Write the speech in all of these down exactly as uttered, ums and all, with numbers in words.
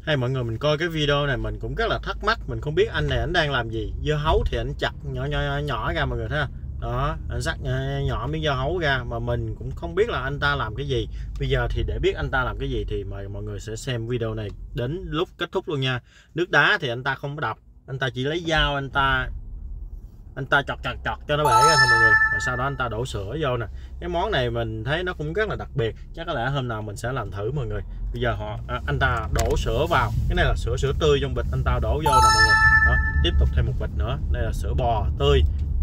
Hay mọi người, mình coi cái video này mình cũng rất là thắc mắc, mình không biết anh này anh đang làm gì. Dưa hấu thì anh chặt nhỏ nhỏ nhỏ, nhỏ ra mọi người thấy không? Đó, anh cắt nhỏ miếng dưa hấu ra mà mình cũng không biết là anh ta làm cái gì. Bây giờ thì để biết anh ta làm cái gì thì mời mọi người sẽ xem video này đến lúc kết thúc luôn nha. Nước đá thì anh ta không có đập, anh ta chỉ lấy dao anh ta anh ta chọt chọt chọt cho nó bể ra thôi mọi người, và sau đó anh ta đổ sữa vô nè. Cái món này mình thấy nó cũng rất là đặc biệt, chắc có lẽ hôm nào mình sẽ làm thử mọi người. Bây giờ họ à, anh ta đổ sữa vào, cái này là sữa sữa tươi trong bịch, anh ta đổ vô nè mọi người. Đó, tiếp tục thêm một bịch nữa, đây là sữa bò tươi.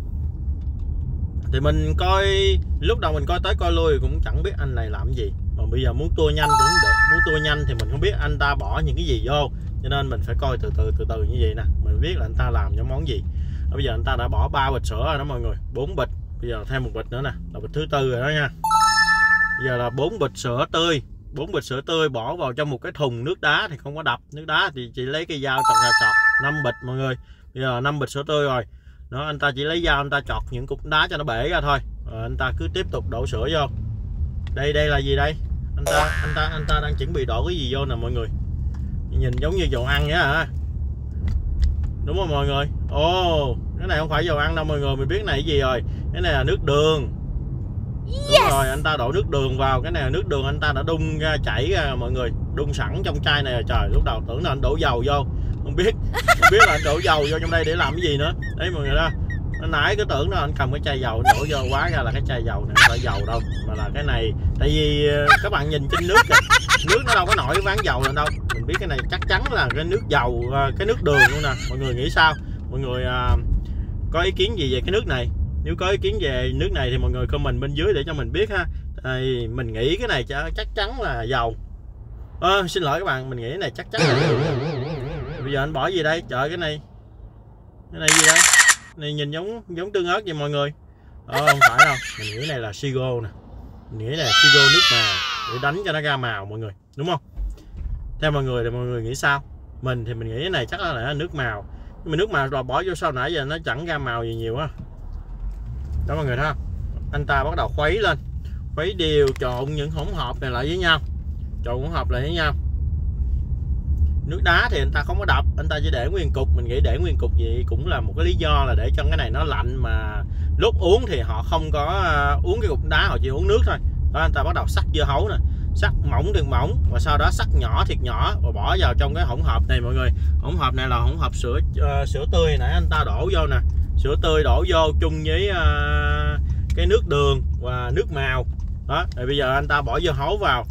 Thì mình coi lúc đầu mình coi tới coi lui cũng chẳng biết anh này làm cái gì, mà bây giờ muốn tua nhanh cũng được, muốn tua nhanh thì mình không biết anh ta bỏ những cái gì vô, cho nên mình phải coi từ từ từ từ như vậy nè, mình biết là anh ta làm những món gì. Bây giờ anh ta đã bỏ ba bịch sữa rồi đó mọi người, bốn bịch, bây giờ thêm một bịch nữa nè, là bịch thứ tư rồi đó nha. Bây giờ là bốn bịch sữa tươi, bốn bịch sữa tươi bỏ vào trong một cái thùng nước đá thì không có đập, nước đá thì chỉ lấy cây dao chọc chọc chọc. Năm bịch mọi người, bây giờ năm bịch sữa tươi rồi. Đó, anh ta chỉ lấy dao anh ta chọt những cục đá cho nó bể ra thôi. Rồi anh ta cứ tiếp tục đổ sữa vô. Đây đây là gì đây? Anh ta anh ta anh ta đang chuẩn bị đổ cái gì vô nè mọi người. Nhìn giống như dầu ăn vậy hả? Đúng không mọi người? Ồ, oh, cái này không phải dầu ăn đâu mọi người, mình biết này cái gì rồi. Cái này là nước đường. Đúng rồi, anh ta đổ nước đường vào, cái này là nước đường anh ta đã đun ra chảy ra mọi người, đun sẵn trong chai này rồi. Trời, lúc đầu tưởng là anh đổ dầu vô, không biết không biết là anh đổ dầu vô trong đây để làm cái gì nữa. Đấy mọi người đó, nãy cứ tưởng là anh cầm cái chai dầu đổ vô, quá ra là cái chai dầu này không phải dầu đâu, mà là cái này. Tại vì các bạn nhìn trên nước kìa, nước nó đâu có nổi ván dầu lên đâu. Mình biết cái này chắc chắn là cái nước dầu, cái nước đường luôn nè. Mọi người nghĩ sao? Mọi người à, có ý kiến gì về cái nước này? Nếu có ý kiến về nước này thì mọi người comment bên dưới để cho mình biết ha. Thì mình nghĩ cái này chắc chắn là dầu. À, xin lỗi các bạn, mình nghĩ cái này chắc chắn là dầu. Bây giờ anh bỏ gì đây? Trời, cái này cái này gì đây? Này nhìn giống giống tương ớt vậy mọi người. Ờ, không phải đâu, mình nghĩ này là sigo nè. Mình nghĩ là sigo nước màu để đánh cho nó ra màu mọi người, đúng không? Theo mọi người thì mọi người nghĩ sao? Mình thì mình nghĩ cái này chắc là nước màu. Nhưng mà nước màu rồi bỏ vô sau nãy giờ nó chẳng ra màu gì nhiều á. Đó mọi người thấy không? Anh ta bắt đầu khuấy lên, khuấy đều, trộn những hỗn hợp này lại với nhau, trộn hỗn hợp lại với nhau. Nước đá thì anh ta không có đập, anh ta chỉ để nguyên cục. Mình nghĩ để nguyên cục vậy cũng là một cái lý do là để cho cái này nó lạnh, mà lúc uống thì họ không có uống cái cục đá, họ chỉ uống nước thôi. Đó, anh ta bắt đầu sắc dưa hấu nè, sắc mỏng từng mỏng, và sau đó sắc nhỏ thiệt nhỏ và bỏ vào trong cái hỗn hợp này mọi người. Hỗn hợp này là hỗn hợp sữa uh, sữa tươi nãy anh ta đổ vô nè, sữa tươi đổ vô chung với uh, cái nước đường và nước màu. Đó, rồi bây giờ anh ta bỏ dưa hấu vào,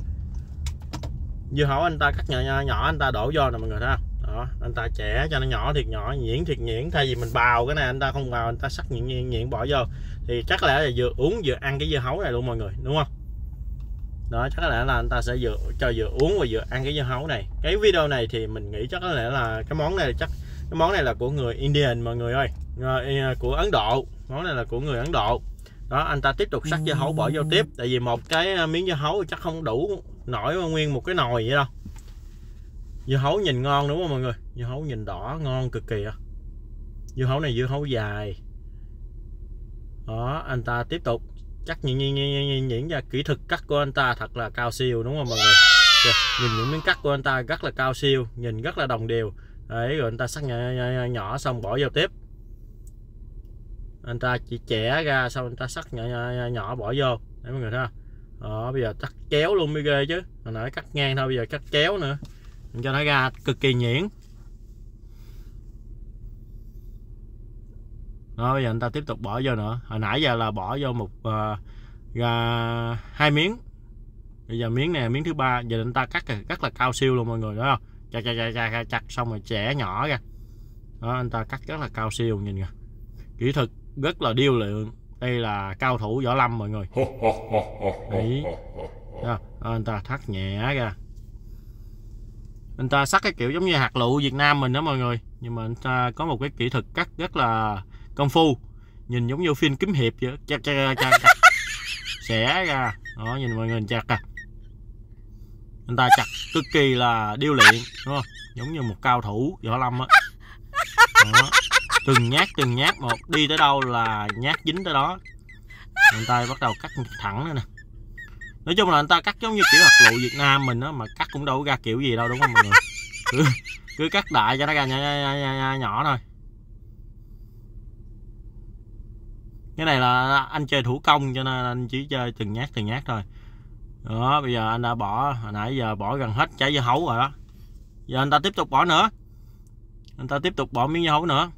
dưa hấu anh ta cắt nhỏ nhỏ, nhỏ anh ta đổ vô nè mọi người thấy không? Đó, anh ta chẻ cho nó nhỏ thiệt nhỏ, nhuyễn thiệt nhuyễn. Thay vì mình bào cái này anh ta không bào, anh ta sắc nhuyễn nhuyễn, nhuyễn bỏ vô thì chắc lẽ là vừa uống vừa ăn cái dưa hấu này luôn mọi người, đúng không? Đó, chắc lẽ là anh ta sẽ vừa cho vừa uống và vừa ăn cái dưa hấu này. Cái video này thì mình nghĩ chắc có lẽ là cái món này chắc cái món này là của người Indian mọi người ơi, của Ấn Độ. Món này là của người Ấn Độ. Đó, anh ta tiếp tục sắc dưa hấu bỏ vô tiếp, tại vì một cái miếng dưa hấu chắc không đủ nổi nguyên một cái nồi vậy đâu. Dưa hấu nhìn ngon đúng không mọi người? Dưa hấu nhìn đỏ ngon cực kỳ à. Dưa hấu này dưa hấu dài. Đó, anh ta tiếp tục chắc nhìn nhìn nhìn nhìn ra kỹ thuật cắt của anh ta thật là cao siêu đúng không mọi người? Kìa, nhìn những miếng cắt của anh ta rất là cao siêu, nhìn rất là đồng đều. Đấy, rồi anh ta sắc nhỏ, nhỏ, nhỏ xong bỏ vô tiếp. Anh ta chỉ chẻ ra xong anh ta sắc nhỏ nhỏ, nhỏ bỏ vô. Đấy mọi người thấy không? Đó, bây giờ cắt kéo luôn mới ghê chứ. Hồi nãy cắt ngang thôi, bây giờ cắt kéo nữa cho nó ra cực kỳ nhuyễn. Đó, bây giờ anh ta tiếp tục bỏ vô nữa. Hồi nãy giờ là bỏ vô một uh, ra hai miếng. Bây giờ miếng này miếng thứ ba, giờ anh ta cắt rất là cao siêu luôn mọi người, đúng không? Chặt chặt chặt chặt chặt xong rồi chẻ nhỏ ra. Đó, anh ta cắt rất là cao siêu, nhìn kìa. Kỹ thuật rất là điêu luyện. Đây là cao thủ võ lâm mọi người. Đấy. Đó, anh ta thắt nhẹ ra. Anh ta sắc cái kiểu giống như hạt lựu Việt Nam mình đó mọi người, nhưng mà anh ta có một cái kỹ thuật cắt rất là công phu, nhìn giống như phim kiếm hiệp vậy. Chặt chặt chặt chặt xẻ ra. Đó, nhìn mọi người chặt à. Anh ta chặt cực kỳ là điêu luyện, đúng không? Giống như một cao thủ võ lâm á. Đó, từng nhát từng nhát một, đi tới đâu là nhát dính tới đó. Anh ta bắt đầu cắt thẳng nữa nè. Nói chung là anh ta cắt giống như kiểu hạt lựu Việt Nam mình á, mà cắt cũng đâu có ra kiểu gì đâu đúng không mọi người? cứ, cứ cắt đại cho nó ra nhỏ, nhỏ, nhỏ, nhỏ, nhỏ thôi. Cái này là anh chơi thủ công cho nên anh chỉ chơi từng nhát từng nhát thôi. Đó, bây giờ anh đã bỏ, hồi nãy giờ bỏ gần hết trái dưa hấu rồi đó. Giờ anh ta tiếp tục bỏ nữa. Anh ta tiếp tục bỏ miếng dưa hấu nữa.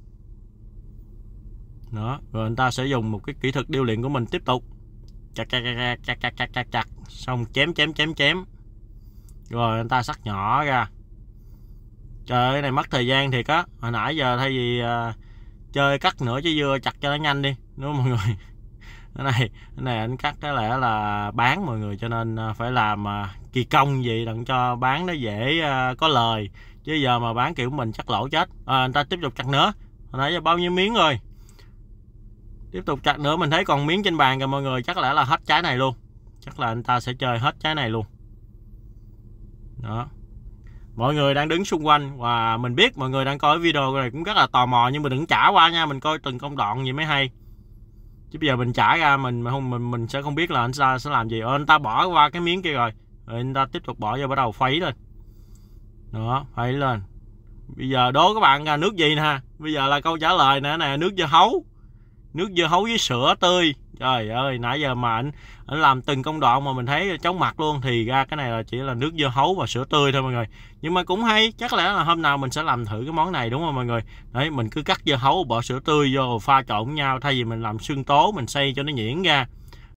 Đó, rồi anh ta sẽ dùng một cái kỹ thuật điêu luyện của mình tiếp tục. Chặt chặt chặt chặt chặt chặt chặt chặt, xong chém chém chém chém. Rồi anh ta cắt nhỏ ra. Trời, cái này mất thời gian thiệt á. Hồi nãy giờ thay vì uh, chơi cắt nửa trái dưa chặt cho nó nhanh đi, đúng không mọi người? Cái này cái này anh cắt cái lẽ là bán mọi người, cho nên phải làm uh, kỳ công gì đặng cho bán nó dễ uh, có lời, chứ giờ mà bán kiểu mình chắc lỗ chết. À, anh ta tiếp tục chặt nữa. Hồi nãy giờ bao nhiêu miếng rồi, tiếp tục chặt nữa. Mình thấy còn miếng trên bàn kìa mọi người, chắc lẽ là hết trái này luôn, chắc là anh ta sẽ chơi hết trái này luôn. Đó, mọi người đang đứng xung quanh và mình biết mọi người đang coi video này cũng rất là tò mò, nhưng mà đừng trả qua nha, mình coi từng công đoạn gì mới hay. Chứ bây giờ mình trả ra mình không mình mình sẽ không biết là anh ta sẽ làm gì. Ờ, anh ta bỏ qua cái miếng kia rồi, rồi anh ta tiếp tục bỏ vô, bắt đầu khuấy lên. Đó, khuấy lên. Bây giờ đố các bạn ra nước gì nè. Bây giờ là câu trả lời nè, nè, nước dưa hấu. Nước dưa hấu với sữa tươi. Trời ơi, nãy giờ mà anh anh làm từng công đoạn mà mình thấy chóng mặt luôn, thì ra cái này là chỉ là nước dưa hấu và sữa tươi thôi mọi người. Nhưng mà cũng hay, chắc lẽ là hôm nào mình sẽ làm thử cái món này, đúng không mọi người? Đấy, mình cứ cắt dưa hấu bỏ sữa tươi vô pha trộn nhau, thay vì mình làm xương tố mình xay cho nó nhuyễn ra.